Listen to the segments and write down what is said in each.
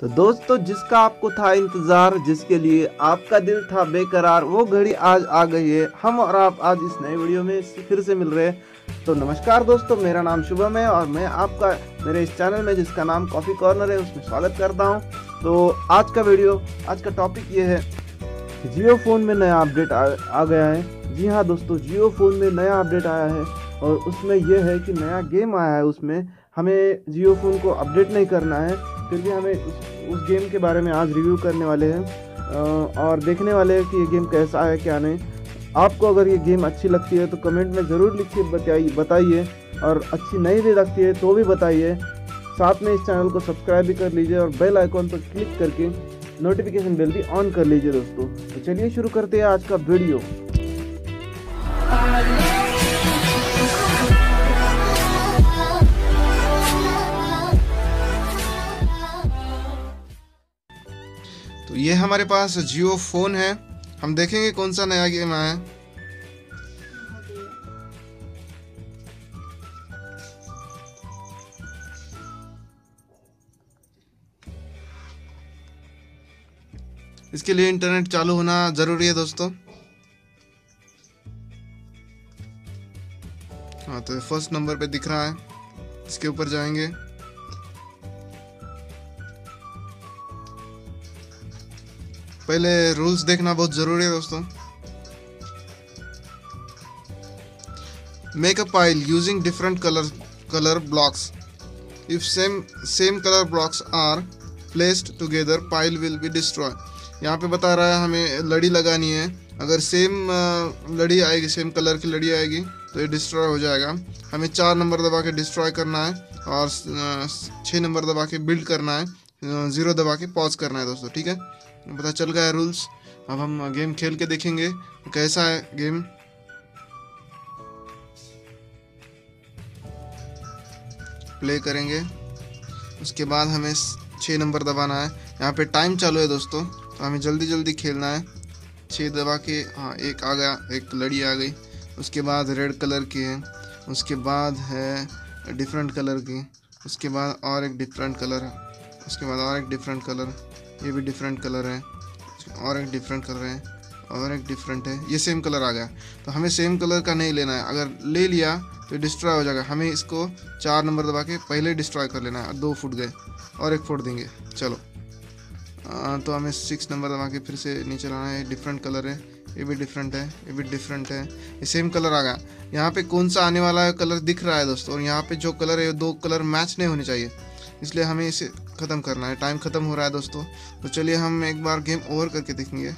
तो दोस्तों, जिसका आपको था इंतज़ार, जिसके लिए आपका दिल था बेकरार, वो घड़ी आज आ गई है। हम और आप आज इस नए वीडियो में फिर से मिल रहे हैं। तो नमस्कार दोस्तों, मेरा नाम शुभम है और मैं आपका मेरे इस चैनल में जिसका नाम कॉफ़ी कॉर्नर है उसमें स्वागत करता हूं। तो आज का टॉपिक ये है कि जियो फ़ोन में नया अपडेट आ गया है। जी हाँ दोस्तों, जियो फ़ोन में नया अपडेट आया है और उसमें यह है कि नया गेम आया है। उसमें हमें जियो फ़ोन को अपडेट नहीं करना है, फिर भी हमें उस गेम के बारे में आज रिव्यू करने वाले हैं और देखने वाले हैं कि ये गेम कैसा है क्या नहीं। आपको अगर ये गेम अच्छी लगती है तो कमेंट में ज़रूर लिख के बताइए, और अच्छी नहीं भी लगती है तो भी बताइए। साथ में इस चैनल को सब्सक्राइब भी कर लीजिए और बेल आइकॉन पर क्लिक करके नोटिफिकेशन बेल भी ऑन कर लीजिए दोस्तों। तो चलिए शुरू करते हैं आज का वीडियो। तो ये हमारे पास जियो फ़ोन है। हम देखेंगे कौन सा नया गेम आया है। इसके लिए इंटरनेट चालू होना ज़रूरी है दोस्तों। हाँ, तो फर्स्ट नंबर पे दिख रहा है, इसके ऊपर जाएंगे। पहले रूल्स देखना बहुत ज़रूरी है दोस्तों। Make a pile using different colour blocks. If same colour blocks are placed together pile will be destroy. यहाँ पे बता रहा है हमें लड़ी लगानी है। अगर सेम लड़ी आएगी, सेम कलर की लड़ी आएगी तो ये डिस्ट्रॉय हो जाएगा। हमें 4 नंबर दबा के डिस्ट्रॉय करना है और 6 नंबर दबा के बिल्ड करना है, 0 दबा के पॉज करना है दोस्तों। ठीक है, पता चल गया है रूल्स। अब हम गेम खेल के देखेंगे कैसा है गेम। प्ले करेंगे, उसके बाद हमें 6 नंबर दबाना है। यहाँ पे टाइम चालू है दोस्तों, तो हमें जल्दी जल्दी खेलना है। 6 दबा के, हाँ, एक आ गया, एक लड़ी आ गई। उसके बाद रेड कलर की है, उसके बाद है डिफरेंट कलर की, उसके बाद और एक डिफरेंट कलर है, उसके बाद और एक डिफरेंट कलर, ये भी डिफरेंट कलर है, और एक डिफरेंट कलर है, और एक डिफरेंट है। ये सेम कलर आ गया। तो हमें सेम कलर का नहीं लेना है, अगर ले लिया तो डिस्ट्रॉय हो जाएगा। हमें इसको 4 नंबर दबा के पहले डिस्ट्रॉय कर लेना है। 2 फुट गए और एक फोड़ देंगे। चलो, तो हमें 6 नंबर दबा के फिर से नीचे लाना है। डिफरेंट कलर है, ये भी डिफरेंट है, ये भी डिफरेंट है, ये सेम कलर आ गया। यहाँ पे कौन सा आने वाला है कलर दिख रहा है दोस्तों, और यहाँ पे जो कलर है 2 कलर मैच नहीं होने चाहिए, इसलिए हमें इसे ख़त्म करना है। टाइम ख़त्म हो रहा है दोस्तों, तो चलिए हम एक बार गेम ओवर करके देखेंगे।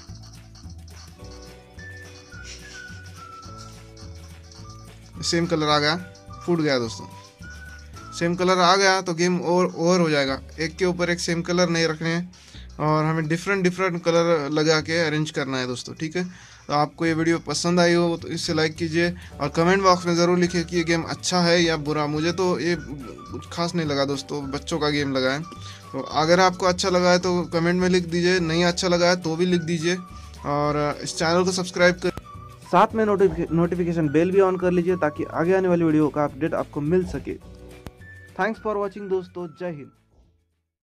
सेम कलर आ गया, फूट गया दोस्तों। सेम कलर आ गया तो गेम ओवर हो जाएगा। एक के ऊपर एक सेम कलर नहीं रखने हैं और हमें डिफरेंट कलर लगा के अरेंज करना है दोस्तों। ठीक है, तो आपको ये वीडियो पसंद आई हो तो इसे लाइक कीजिए और कमेंट बॉक्स में ज़रूर लिखिए कि ये गेम अच्छा है या बुरा। मुझे तो ये कुछ खास नहीं लगा दोस्तों, बच्चों का गेम लगा है। तो अगर आपको अच्छा लगा है तो कमेंट में लिख दीजिए, नहीं अच्छा लगा है तो भी लिख दीजिए, और इस चैनल को सब्सक्राइब कर, साथ में नोटिफिकेशन बेल भी ऑन कर लीजिए ताकि आगे आने वाली वीडियो का अपडेट आपको मिल सके। थैंक्स फॉर वॉचिंग दोस्तों, जय हिंद।